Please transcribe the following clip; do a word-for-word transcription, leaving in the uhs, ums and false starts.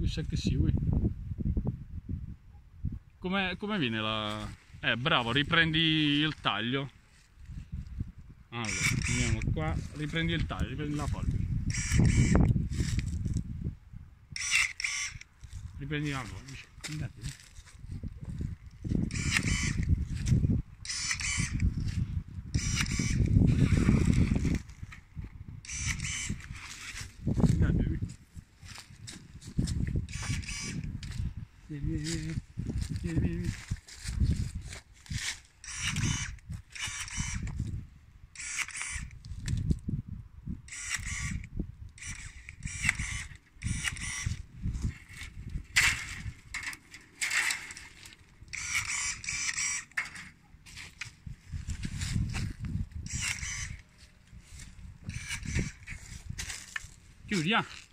sa che sì, ui. Come, come viene la... Eh, bravo, riprendi il taglio. Allora, andiamo qua, riprendi il taglio, riprendi la forbice. Riprendi la forbice. Andate. Vieni, vieni, vieni, vieni, vieni. Chiudi, ah!